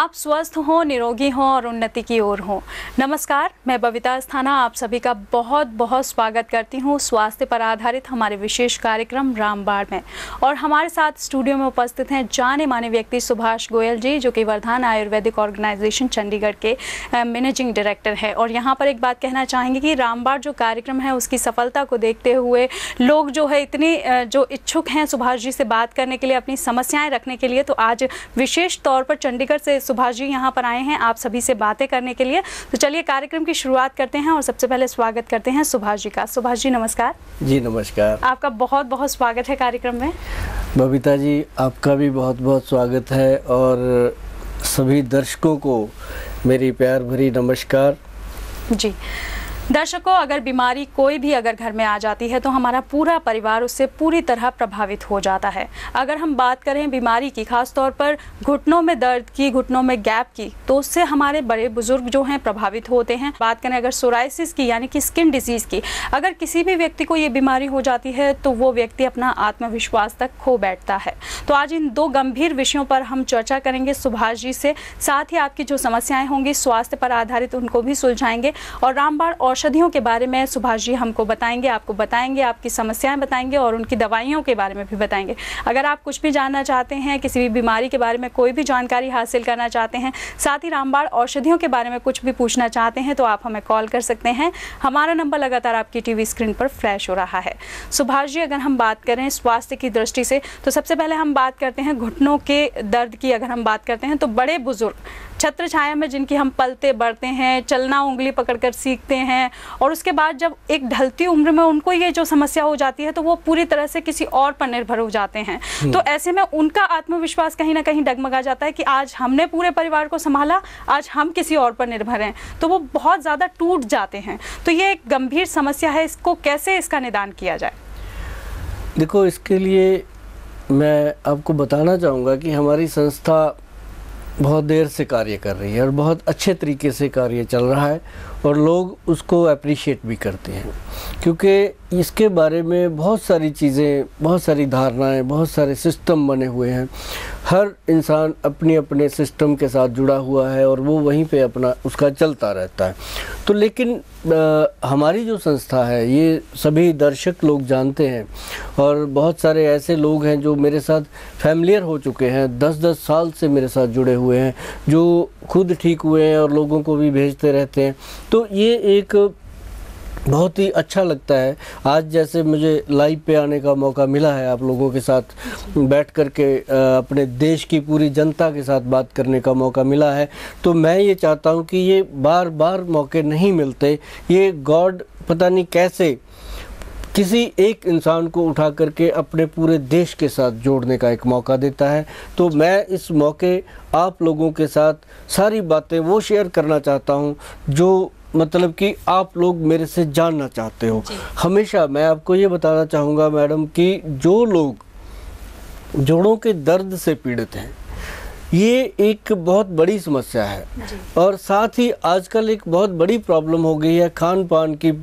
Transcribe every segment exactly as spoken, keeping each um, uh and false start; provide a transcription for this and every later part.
आप स्वस्थ हों, निरोगी हों और उन्नति की ओर हों। नमस्कार, मैं बबीता अस्थाना आप सभी का बहुत बहुत स्वागत करती हूँ स्वास्थ्य पर आधारित हमारे विशेष कार्यक्रम रामबाण में। और हमारे साथ स्टूडियो में उपस्थित हैं जाने माने व्यक्ति सुभाष गोयल जी, जो कि वर्धान आयुर्वेदिक ऑर्गेनाइजेशन चंडीगढ़ के मैनेजिंग डायरेक्टर है। और यहाँ पर एक बात कहना चाहेंगे कि रामबाण जो कार्यक्रम है उसकी सफलता को देखते हुए लोग जो है इतनी जो इच्छुक हैं सुभाष जी से बात करने के लिए, अपनी समस्याएं रखने के लिए, तो आज विशेष तौर पर चंडीगढ़ से सुभाष जी यहाँ पर आए हैं आप सभी से बातें करने के लिए। तो चलिए कार्यक्रम की शुरुआत करते हैं और सबसे पहले स्वागत करते हैं सुभाष जी का। सुभाष जी नमस्कार। जी नमस्कार। आपका बहुत बहुत स्वागत है कार्यक्रम में। बबीता जी आपका भी बहुत बहुत स्वागत है और सभी दर्शकों को मेरी प्यार भरी नमस्कार। जी दर्शकों, अगर बीमारी कोई भी अगर घर में आ जाती है तो हमारा पूरा परिवार उससे पूरी तरह प्रभावित हो जाता है। अगर हम बात करें बीमारी की, खास तौर पर घुटनों में दर्द की, घुटनों में गैप की, तो उससे हमारे बड़े बुजुर्ग जो हैं प्रभावित होते हैं। बात करें अगर सोराइसिस की यानी कि स्किन डिजीज़ की, अगर किसी भी व्यक्ति को ये बीमारी हो जाती है तो वो व्यक्ति अपना आत्मविश्वास तक खो बैठता है। तो आज इन दो गंभीर विषयों पर हम चर्चा करेंगे सुभाष जी से, साथ ही आपकी जो समस्याएं होंगी स्वास्थ्य पर आधारित उनको भी सुलझाएंगे और रामबाण औषधियों के बारे में सुभाष जी हमको बताएंगे, आपको बताएंगे, आपकी समस्याएं बताएंगे और उनकी दवाइयों के बारे में भी बताएंगे। अगर आप कुछ भी जानना चाहते हैं, किसी भी बीमारी के बारे में कोई भी जानकारी हासिल करना चाहते हैं, साथ ही रामबाण औषधियों के बारे में कुछ भी पूछना चाहते हैं, तो आप हमें कॉल कर सकते हैं। हमारा नंबर लगातार आपकी टीवी स्क्रीन पर फ्लैश हो रहा है। सुभाष जी, अगर हम बात करें स्वास्थ्य की दृष्टि से, तो सबसे पहले हम बात करते हैं घुटनों के दर्द की। अगर हम बात करते हैं तो बड़े बुजुर्ग छत्र छाया में जिनकी हम पलते बढ़ते हैं, चलना उंगली पकड़कर सीखते हैं, और उसके बाद जब एक ढलती उम्र में उनको ये जो समस्या हो जाती है तो वो पूरी तरह से किसी और पर निर्भर हो जाते हैं। तो ऐसे में उनका आत्मविश्वास कहीं ना कहीं डगमगा जाता है कि आज हमने पूरे परिवार को संभाला, आज हम किसी और पर निर्भर हैं, तो वो बहुत ज़्यादा टूट जाते हैं। तो ये एक गंभीर समस्या है, इसको कैसे इसका निदान किया जाए? देखो, इसके लिए मैं आपको बताना चाहूँगा कि हमारी संस्था बहुत देर से कार्य कर रही है और बहुत अच्छे तरीके से कार्य चल रहा है और लोग उसको अप्रिशिएट भी करते हैं, क्योंकि इसके बारे में बहुत सारी चीज़ें, बहुत सारी धारणाएं, बहुत सारे सिस्टम बने हुए हैं। हर इंसान अपने अपने सिस्टम के साथ जुड़ा हुआ है और वो वहीं पे अपना उसका चलता रहता है। तो लेकिन आ, हमारी जो संस्था है ये सभी दर्शक लोग जानते हैं और बहुत सारे ऐसे लोग हैं जो मेरे साथ फैमिलियर हो चुके हैं, दस दस साल से मेरे साथ जुड़े हुए हैं, जो खुद ठीक हुए हैं और लोगों को भी भेजते रहते हैं। तो ये एक बहुत ही अच्छा लगता है। आज जैसे मुझे लाइव पे आने का मौका मिला है, आप लोगों के साथ बैठ कर के अपने देश की पूरी जनता के साथ बात करने का मौका मिला है, तो मैं ये चाहता हूँ कि ये बार बार मौके नहीं मिलते। ये गॉड पता नहीं कैसे किसी एक इंसान को उठा करके अपने पूरे देश के साथ जोड़ने का एक मौका देता है। तो मैं इस मौके आप लोगों के साथ सारी बातें वो शेयर करना चाहता हूँ जो मतलब कि आप लोग मेरे से जानना चाहते हो। हमेशा मैं आपको ये बताना चाहूँगा मैडम कि जो लोग जोड़ों के दर्द से पीड़ित हैं, ये एक बहुत बड़ी समस्या है और साथ ही आजकल एक बहुत बड़ी प्रॉब्लम हो गई है खान पान की,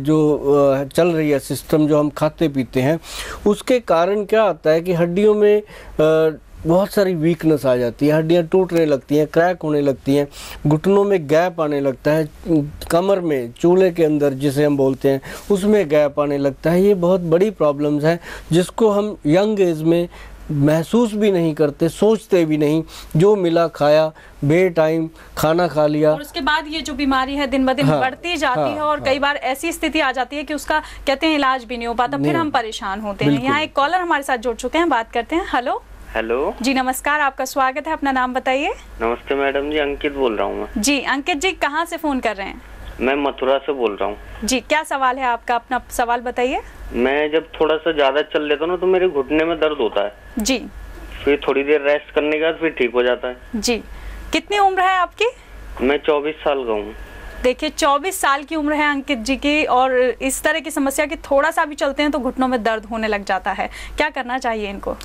जो चल रही है सिस्टम, जो हम खाते पीते हैं, उसके कारण क्या आता है कि हड्डियों में बहुत सारी वीकनेस आ जाती है, हड्डियां टूटने लगती हैं, क्रैक होने लगती हैं, घुटनों में गैप आने लगता है, कमर में चूल्हे के अंदर जिसे हम बोलते हैं उसमें गैप आने लगता है। ये बहुत बड़ी प्रॉब्लम्स हैं जिसको हम यंग एज में महसूस भी नहीं करते, सोचते भी नहीं, जो मिला खाया, बे टाइम खाना खा लिया, और उसके बाद ये जो बीमारी है दिन ब दिन हाँ, बढ़ती जाती हाँ, है और हाँ, कई बार ऐसी स्थिति आ जाती है कि उसका कहते हैं इलाज भी नहीं हो पाता, फिर हम परेशान होते हैं। यहाँ एक कॉलर हमारे साथ जुड़ चुके हैं, बात करते हैं। हेलो हेलो जी नमस्कार, आपका स्वागत है, अपना नाम बताइए। नमस्ते मैडम जी, अंकित बोल रहा हूँ मैं। जी अंकित जी, कहाँ से फोन कर रहे हैं? मैं मथुरा से बोल रहा हूँ। जी क्या सवाल है आपका, अपना सवाल बताइए। मैं जब थोड़ा सा ज्यादा चल लेता हूँ ना तो मेरे घुटने में दर्द होता है जी, फिर थोड़ी देर रेस्ट करने के बाद फिर ठीक हो जाता है। जी कितनी उम्र है आपकी? मैं चौबीस साल का हूँ। देखिए चौबीस साल की उम्र है अंकित जी की और इस तरह की समस्या की थोड़ा सा भी चलते हैं तो घुटनों में दर्द होने लग जाता है, क्या करना चाहिए इनको?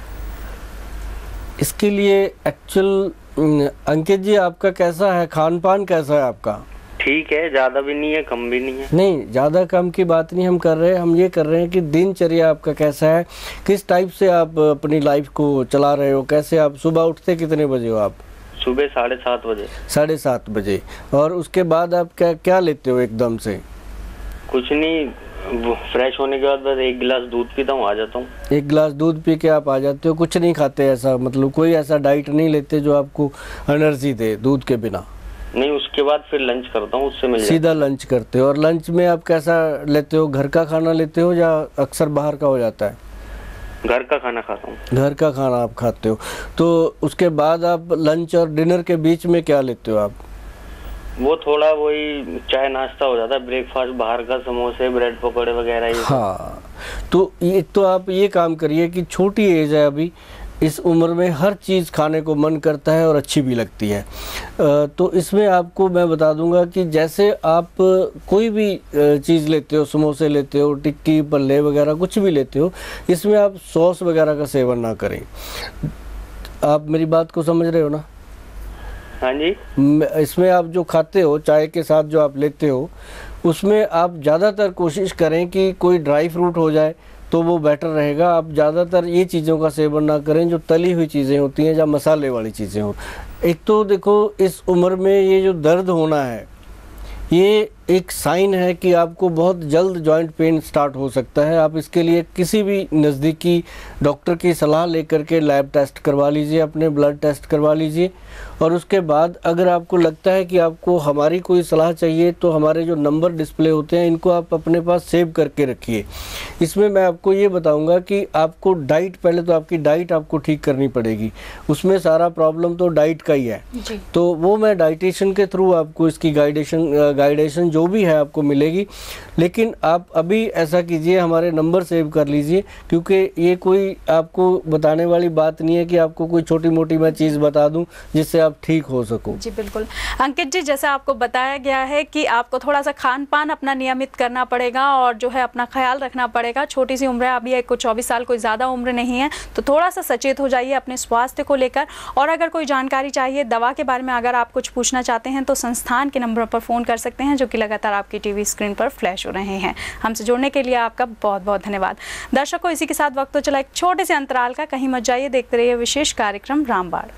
इसके लिए एक्चुअल अंकित जी आपका कैसा है, खान पान कैसा है आपका? ठीक है, ज्यादा भी नहीं है कम भी नहीं है। नहीं, ज्यादा कम की बात नहीं हम कर रहे हैं, हम ये कर रहे हैं कि दिनचर्या आपका कैसा है, किस टाइप से आप अपनी लाइफ को चला रहे हो, कैसे आप सुबह उठते कितने बजे हो आप? सुबह साढ़े सात बजे। साढ़े सात बजे। और उसके बाद आप क्या क्या लेते हो एकदम से? कुछ नहीं, फ्रेश होने के बाद बस एक गिलास दूध पीता हूँ, आ जाता हूँ। एक गिलास दूध पी के आप आ जाते हो, कुछ नहीं खाते ऐसा? मतलब कोई ऐसा डाइट नहीं लेते जो आपको एनर्जी दे दूध के बिना? नहीं, उसके बाद फिर लंच करता हूँ, उससे मिल जाता है। सीधा लंच करते हो? और लंच में आप कैसा लेते हो? घर का खाना लेते हो या अक्सर बाहर का हो जाता है? घर का खाना खाता हूँ। घर का खाना आप खाते हो। तो उसके बाद आप लंच और डिनर के बीच में क्या लेते हो आप? वो थोड़ा वही चाय नाश्ता हो जाता है, ब्रेकफास्ट बाहर का, समोसे ब्रेड पकौड़े वगैरह ये। हाँ, तो ये तो आप ये काम करिए कि छोटी एज है अभी, इस उम्र में हर चीज़ खाने को मन करता है और अच्छी भी लगती है। तो इसमें आपको मैं बता दूंगा कि जैसे आप कोई भी चीज़ लेते हो, समोसे लेते हो, टिक्की पल्ले वगैरह कुछ भी लेते हो, इसमें आप सॉस वगैरह का सेवन ना करें। आप मेरी बात को समझ रहे हो ना? हाँ जी। इसमें आप जो खाते हो, चाय के साथ जो आप लेते हो, उसमें आप ज़्यादातर कोशिश करें कि कोई ड्राई फ्रूट हो जाए तो वो बेटर रहेगा। आप ज़्यादातर ये चीज़ों का सेवन ना करें जो तली हुई चीज़ें होती हैं या मसाले वाली चीज़ें हो। एक तो देखो, इस उम्र में ये जो दर्द होना है, ये एक साइन है कि आपको बहुत जल्द जॉइंट पेन स्टार्ट हो सकता है। आप इसके लिए किसी भी नज़दीकी डॉक्टर की सलाह लेकर के लैब टेस्ट करवा लीजिए, अपने ब्लड टेस्ट करवा लीजिए। और उसके बाद अगर आपको लगता है कि आपको हमारी कोई सलाह चाहिए तो हमारे जो नंबर डिस्प्ले होते हैं इनको आप अपने पास सेव करके रखिए। इसमें मैं आपको ये बताऊंगा कि आपको डाइट, पहले तो आपकी डाइट आपको ठीक करनी पड़ेगी। उसमें सारा प्रॉब्लम तो डाइट का ही है जी। तो वो मैं डाइटिशियन के थ्रू आपको इसकी गाइडेशन गाइडेशन जो भी है आपको मिलेगी। लेकिन आप अभी ऐसा कीजिए, हमारे नंबर सेव कर लीजिए, क्योंकि ये कोई आपको बताने वाली बात नहीं है कि आपको कोई छोटी मोटी मैं चीज़ बता दूं जिससे आप ठीक हो सको। जी बिल्कुल अंकित जी, जैसा आपको बताया गया है कि आपको थोड़ा सा खान पान अपना नियमित करना पड़ेगा और जो है अपना ख्याल रखना पड़ेगा। छोटी सी उम्र है, अभी एक को चौबीस साल, कोई ज़्यादा उम्र नहीं है, तो थोड़ा सा सचेत हो जाइए अपने स्वास्थ्य को लेकर। और अगर कोई जानकारी चाहिए दवा के बारे में, अगर आप कुछ पूछना चाहते हैं तो संस्थान के नंबर पर फ़ोन कर सकते हैं जो कि लगातार आपकी टीवी स्क्रीन पर फ्लैश हो रहे हैं। हमसे जुड़ने के लिए आपका बहुत बहुत धन्यवाद। दर्शकों, इसी के साथ वक्त तो चला एक छोटे से अंतराल का, कहीं मत जाइए, देखते रहिए विशेष कार्यक्रम रामबाण।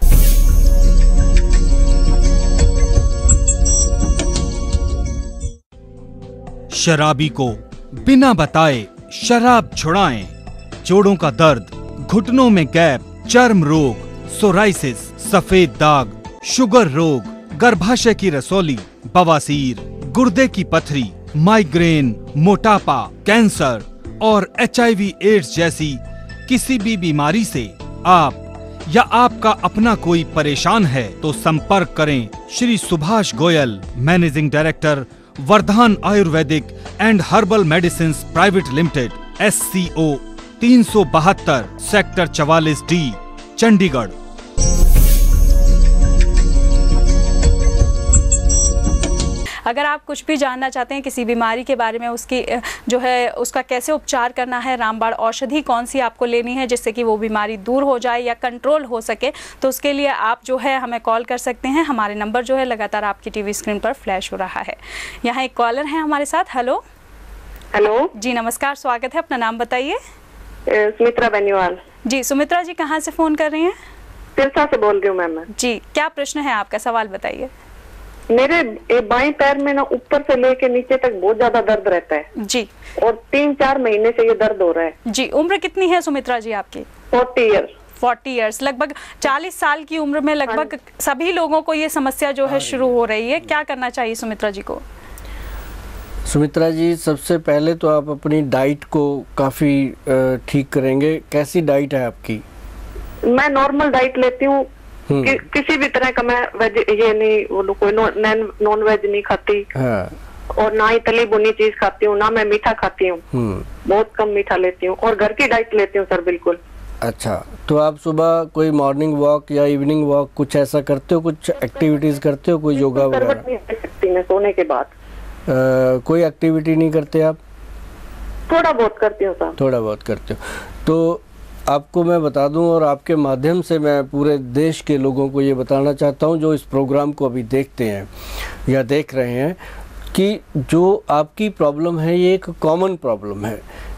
शराबी को बिना बताए शराब छुड़ाएं। जोड़ों का दर्द, घुटनों में गैप, चर्म रोग, सोराइसिस, सफेद दाग, शुगर रोग, गर्भाशय की रसौली, बवासीर, गुर्दे की पथरी, माइग्रेन, मोटापा, कैंसर और एच आई वी एड्स जैसी किसी भी बीमारी से आप या आपका अपना कोई परेशान है तो संपर्क करें Shri Subhash Goyal, managing director Vardhan Ayurvedic and herbal medicine private limited, S C O तीन सौ बहत्तर, सेक्टर चवालीस डी, चंडीगढ़। अगर आप कुछ भी जानना चाहते हैं किसी बीमारी के बारे में, उसकी जो है उसका कैसे उपचार करना है, रामबाण औषधि कौन सी आपको लेनी है जिससे कि वो बीमारी दूर हो जाए या कंट्रोल हो सके, तो उसके लिए आप जो है हमें कॉल कर सकते हैं। हमारे नंबर जो है लगातार आपकी टीवी स्क्रीन पर फ्लैश हो रहा है। यहाँ एक कॉलर है हमारे साथ। हेलो हेलो जी, नमस्कार, स्वागत है, अपना नाम बताइए। सुमित्रा बेनीवाल जी। सुमित्रा जी, कहाँ से फ़ोन कर रही हैं? तिरसा से बोल रही हूँ मैम। जी, क्या प्रश्न है आपका, सवाल बताइए। मेरे बाएं पैर में ना ऊपर से लेके नीचे तक बहुत ज्यादा दर्द रहता है जी, और तीन चार महीने से ये दर्द हो रहा है जी। उम्र कितनी है सुमित्रा जी आपकी? Forty year. फोर्टी ईयर्स, लगभग चालीस साल की उम्र में लगभग सभी लोगों को ये समस्या जो है शुरू हो रही है। क्या करना चाहिए सुमित्रा जी को? सुमित्रा जी, सबसे पहले तो आप अपनी डाइट को काफ़ी ठीक करेंगे। कैसी डाइट है आपकी? मैं नॉर्मल डाइट लेती हूँ, कि, किसी भी तरह का मैं वेज ये नहीं, वो कोई नॉन वेज नहीं खाती। हाँ। और ना ही तली भुनी चीज खाती हूँ, ना मैं मीठा खाती हूँ, बहुत कम मीठा लेती हूँ और घर की डाइट लेती हूँ सर, बिल्कुल। अच्छा, तो आप सुबह कोई मॉर्निंग वॉक या इवनिंग वॉक कुछ ऐसा करते हो, कुछ एक्टिविटीज करते हो, कोई योगा वगैरह? नहीं कर सकती मैं सोने के बाद। आ, कोई एक्टिविटी नहीं करते आप? थोड़ा बहुत करती हूँ सर। थोड़ा बहुत करते हो। तो आपको मैं बता दूं और आपके माध्यम से मैं पूरे देश के लोगों को ये बताना चाहता हूं जो इस प्रोग्राम को अभी देखते हैं या देख रहे हैं, कि जो आपकी प्रॉब्लम है ये एक कॉमन प्रॉब्लम है।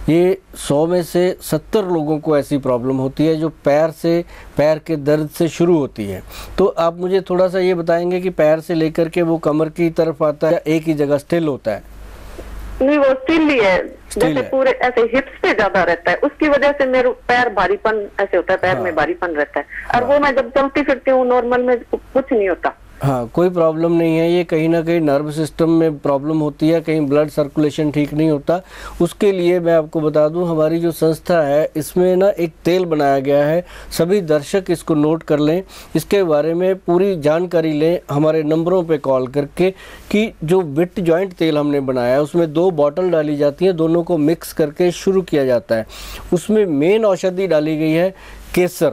ये सौ में से सत्तर लोगों को ऐसी प्रॉब्लम होती है जो पैर से पैर के दर्द से शुरू होती है। तो आप मुझे थोड़ा सा ये बताएंगे कि पैर से लेकर के वो कमर की तरफ आता है, एक ही जगह स्टिल होता है? नहीं, वो स्टिल ही है, जैसे पूरे ऐसे हिप्स पे ज्यादा रहता है, उसकी वजह से मेरे पैर भारीपन ऐसे होता है, पैर हाँ। में भारीपन रहता है। और हाँ। वो मैं जब चलती फिरती हूँ नॉर्मल में कुछ नहीं होता। हाँ, कोई प्रॉब्लम नहीं है। ये कहीं ना कहीं नर्व सिस्टम में प्रॉब्लम होती है, कहीं ब्लड सर्कुलेशन ठीक नहीं होता। उसके लिए मैं आपको बता दूं, हमारी जो संस्था है इसमें ना एक तेल बनाया गया है। सभी दर्शक इसको नोट कर लें, इसके बारे में पूरी जानकारी लें हमारे नंबरों पे कॉल करके कि जो विट जॉइंट तेल हमने बनाया है उसमें दो बॉटल डाली जाती है, दोनों को मिक्स करके शुरू किया जाता है। उसमें मेन औषधि डाली गई है केसर।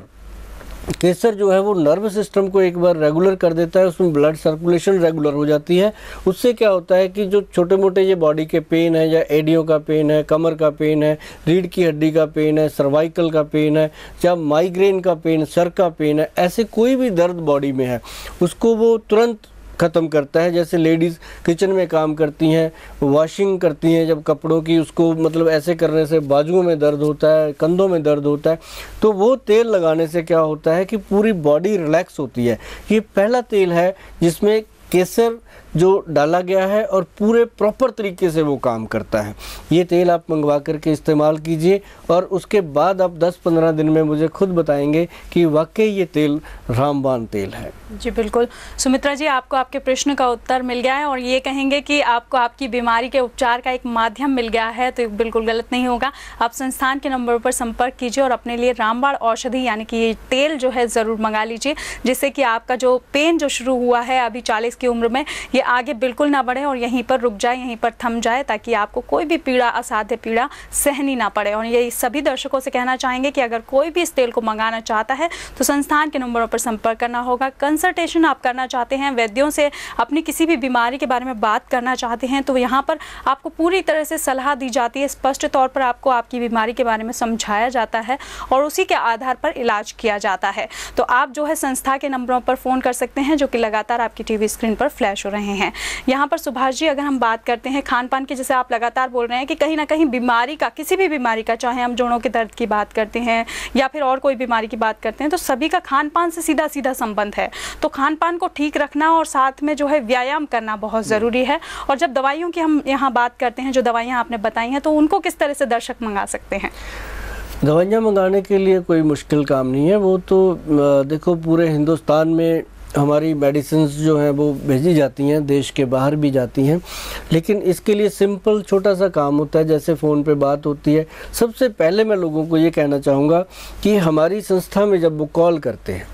केसर जो है वो नर्व सिस्टम को एक बार रेगुलर कर देता है, उसमें ब्लड सर्कुलेशन रेगुलर हो जाती है। उससे क्या होता है कि जो छोटे मोटे ये बॉडी के पेन है, या एडियों का पेन है, कमर का पेन है, रीढ़ की हड्डी का पेन है, सर्वाइकल का पेन है, या माइग्रेन का पेन, सर का पेन है, ऐसे कोई भी दर्द बॉडी में है उसको वो तुरंत ख़त्म करता है। जैसे लेडीज़ किचन में काम करती हैं, वॉशिंग करती हैं जब कपड़ों की, उसको मतलब ऐसे करने से बाजुओं में दर्द होता है, कंधों में दर्द होता है, तो वो तेल लगाने से क्या होता है कि पूरी बॉडी रिलैक्स होती है। ये पहला तेल है जिसमें केसर जो डाला गया है और पूरे प्रॉपर तरीके से वो काम करता है। ये तेल आप मंगवा करके इस्तेमाल कीजिए और उसके बाद आप दस पंद्रह दिन में मुझे खुद बताएंगे कि वाकई ये तेल रामबाण तेल है। जी बिल्कुल सुमित्रा जी, आपको आपके प्रश्न का उत्तर मिल गया है और ये कहेंगे कि आपको आपकी बीमारी के उपचार का एक माध्यम मिल गया है, तो बिल्कुल गलत नहीं होगा। आप संस्थान के नंबर पर संपर्क कीजिए और अपने लिए रामबाण औषधि यानी कि ये तेल जो है ज़रूर मंगा लीजिए, जिससे कि आपका जो पेन जो शुरू हुआ है अभी चालीस की उम्र में, ये आगे बिल्कुल ना बढ़े और यहीं पर रुक जाए, यहीं पर थम जाए, ताकि आपको कोई भी पीड़ा, असाध्य पीड़ा सहनी ना पड़े। और ये सभी दर्शकों से कहना चाहेंगे कि अगर कोई भी इस तेल को मंगाना चाहता है तो संस्थान के नंबरों पर संपर्क करना होगा। कंसल्टेशन आप करना चाहते हैं, वैद्यों से अपनी किसी भी बीमारी के बारे में बात करना चाहते हैं, तो यहाँ पर आपको पूरी तरह से सलाह दी जाती है। स्पष्ट तौर पर आपको आपकी बीमारी के बारे में समझाया जाता है और उसी के आधार पर इलाज किया जाता है। तो आप जो है संस्था के नंबरों पर फ़ोन कर सकते हैं जो कि लगातार आपकी टीवी स्क्रीन पर फ्लैश हो रहे हैं। यहाँ पर सुभाष जी, अगर हम बात करते हैं खान पान की, जैसे आप लगातार बोल रहे हैं कि कहीं ना कहीं बीमारी का, किसी भी बीमारी का, चाहे हम जोड़ों के दर्द की बात करते हैं या फिर और कोई बीमारी की बात करते हैं, तो सभी का खान पान से सीधा सीधा संबंध है। तो खान पान को ठीक रखना और साथ में जो है व्यायाम करना बहुत ज़रूरी है। और जब दवाइयों की हम यहाँ बात करते हैं, जो दवाइयाँ आपने बताई हैं, तो उनको किस तरह से दर्शक मंगा सकते हैं? दवाइयाँ मंगाने के लिए कोई मुश्किल काम नहीं है। वो तो देखो पूरे हिंदुस्तान में हमारी मेडिसिन्स जो हैं वो भेजी जाती हैं, देश के बाहर भी जाती हैं, लेकिन इसके लिए सिंपल छोटा सा काम होता है, जैसे फ़ोन पे बात होती है। सबसे पहले मैं लोगों को ये कहना चाहूँगा कि हमारी संस्था में जब वो कॉल करते हैं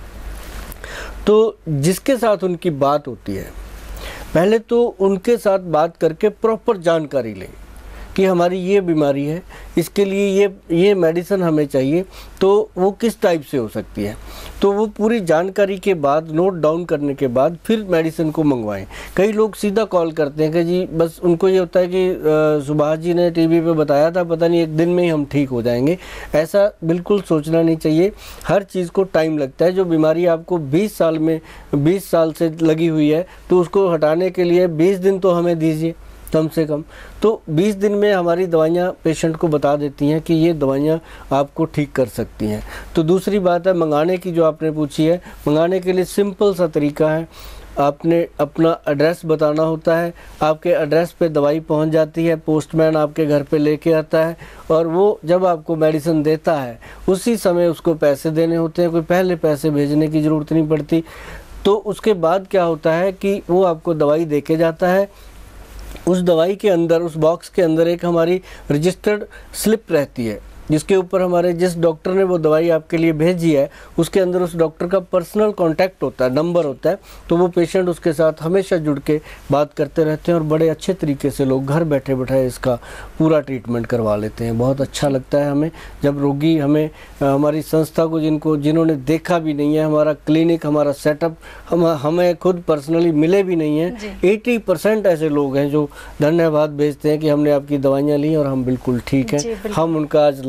तो जिसके साथ उनकी बात होती है, पहले तो उनके साथ बात करके प्रॉपर जानकारी लें कि हमारी ये बीमारी है, इसके लिए ये ये मेडिसिन हमें चाहिए, तो वो किस टाइप से हो सकती है। तो वो पूरी जानकारी के बाद, नोट डाउन करने के बाद फिर मेडिसिन को मंगवाएं। कई लोग सीधा कॉल करते हैं कि जी बस उनको ये होता है कि सुभाष जी ने टीवी पे बताया था, पता नहीं एक दिन में ही हम ठीक हो जाएंगे। ऐसा बिल्कुल सोचना नहीं चाहिए। हर चीज़ को टाइम लगता है। जो बीमारी आपको बीस साल में बीस साल से लगी हुई है, तो उसको हटाने के लिए बीस दिन तो हमें दीजिए कम से कम। तो बीस दिन में हमारी दवाइयाँ पेशेंट को बता देती हैं कि ये दवाइयाँ आपको ठीक कर सकती हैं। तो दूसरी बात है मंगाने की, जो आपने पूछी है, मंगाने के लिए सिंपल सा तरीका है। आपने अपना एड्रेस बताना होता है, आपके एड्रेस पे दवाई पहुंच जाती है, पोस्टमैन आपके घर पे लेके आता है और वो जब आपको मेडिसिन देता है उसी समय उसको पैसे देने होते हैं। कोई पहले पैसे भेजने की ज़रूरत नहीं पड़ती। तो उसके बाद क्या होता है कि वो आपको दवाई दे के जाता है। उस दवाई के अंदर, उस बॉक्स के अंदर एक हमारी रजिस्टर्ड स्लिप रहती है, जिसके ऊपर हमारे जिस डॉक्टर ने वो दवाई आपके लिए भेजी है उसके अंदर उस डॉक्टर का पर्सनल कांटेक्ट होता है, नंबर होता है। तो वो पेशेंट उसके साथ हमेशा जुड़ के बात करते रहते हैं और बड़े अच्छे तरीके से लोग घर बैठे बैठे इसका पूरा ट्रीटमेंट करवा लेते हैं। बहुत अच्छा लगता है हमें जब रोगी हमें, हमारी संस्था को, जिनको जिन्होंने देखा भी नहीं है, हमारा क्लिनिक, हमारा सेटअप हम हमें खुद पर्सनली मिले भी नहीं हैं, एटी परसेंट ऐसे लोग हैं जो धन्यवाद भेजते हैं कि हमने आपकी दवाइयाँ ली और हम बिल्कुल ठीक हैं। हम उनका आज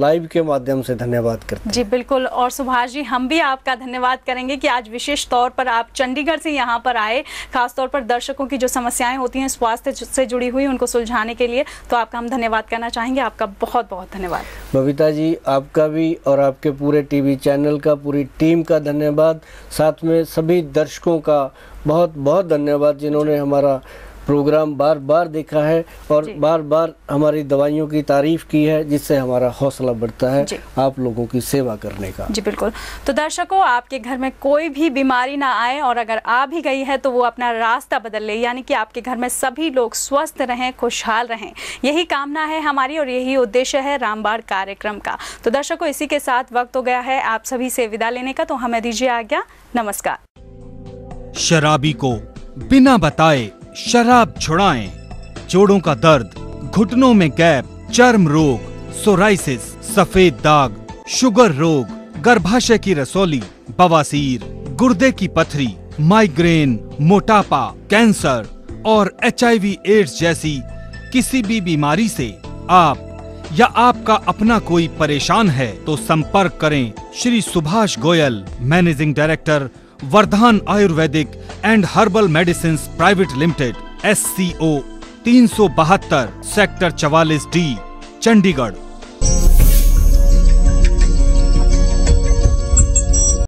लाइव के माध्यम से धन्यवाद करते हैं। जी बिल्कुल, और सुभाष जी हम भी आपका धन्यवाद करेंगे कि आज विशेष तौर पर आप चंडीगढ़ से यहाँ पर आए, खासतौर पर दर्शकों की जो समस्याएं होती हैं स्वास्थ्य से जुड़ी हुई उनको सुलझाने के लिए, तो आपका हम धन्यवाद करना चाहेंगे। आपका बहुत बहुत धन्यवाद। बबीता जी आपका भी और आपके पूरे टीवी चैनल का, पूरी टीम का धन्यवाद। साथ में सभी दर्शकों का बहुत बहुत धन्यवाद जिन्होंने हमारा प्रोग्राम बार बार देखा है और बार बार हमारी दवाइयों की तारीफ की है, जिससे हमारा हौसला बढ़ता है आप लोगों की सेवा करने का। जी बिल्कुल। तो दर्शकों, आपके घर में कोई भी बीमारी ना आए और अगर आ भी गई है तो वो अपना रास्ता बदल ले, यानी कि आपके घर में सभी लोग स्वस्थ रहें, खुशहाल रहें, यही कामना है हमारी और यही उद्देश्य है रामबाण कार्यक्रम का। तो दर्शकों, इसी के साथ वक्त हो गया है आप सभी से विदा लेने का, तो हमें दीजिए आज्ञा। नमस्कार। शराबी को बिना बताए शराब छुड़ाएं। जोड़ों का दर्द, घुटनों में गैप, चर्म रोग, सोराइसिस, सफेद दाग, शुगर रोग, गर्भाशय की रसौली, बवासीर, गुर्दे की पथरी, माइग्रेन, मोटापा, कैंसर और एच आई वी एड्स जैसी किसी भी बीमारी से आप या आपका अपना कोई परेशान है तो संपर्क करें Shri Subhash Goyal, managing director Vardhan Ayurvedic and herbal medicine private limited, S C O तीन सौ बहत्तर, सेक्टर चवालीस डी, चंडीगढ़।